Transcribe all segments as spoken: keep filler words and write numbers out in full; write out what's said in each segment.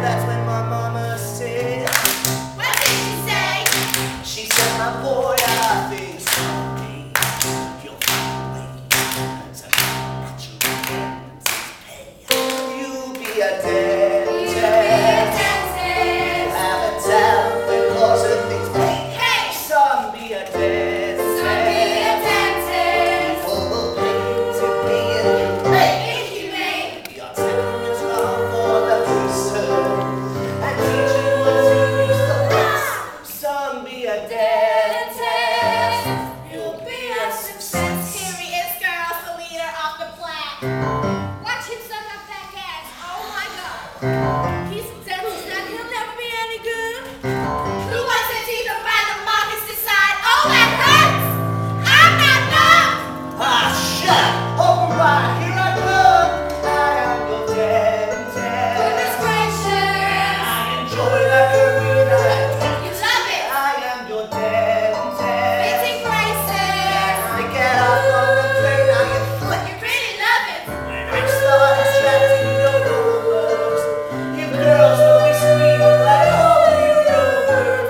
that's when my mama said, what did she say? She said, my boy, I think someday you'll find a way to get your dentist pay. You'll be a dentist. You'll be a dentist. Have a talent that causes things pain. Hey! Some be a dentist. Some be a dentist. Full of pains and being humane. Inhumane. Your talents are for the priesthood and teaching what to use the best. Some be a dentist. You'll be a success. Here he is, girls, the leader of the plaque. Watch him suck up that gas. Oh my God. He's a dentist and he'll never be any good. Who wants his teeth to find the markets decide? Oh, that hurts. I'm not numb. Ah, shut up! Open wide, here I come. I am your dentist. Goodness gracious. I enjoy that career that I get. You love it. I am your dentist. Fitting braces. I get up on the plane, I get flick. You really love it. When I start extracting your rovers, you girls will be screaming like holy rovers.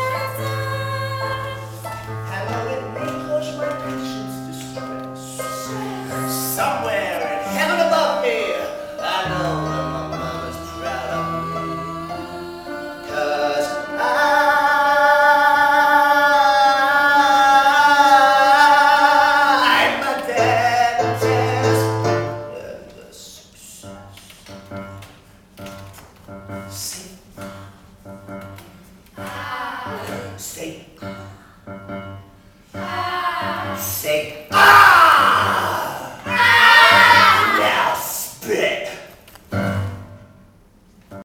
Hello, it may cause my patience distress. Somewhere in heaven above me, I know that my mama's proud of me. 'Cause I'm a dentist and a success. Say, say, say, ah!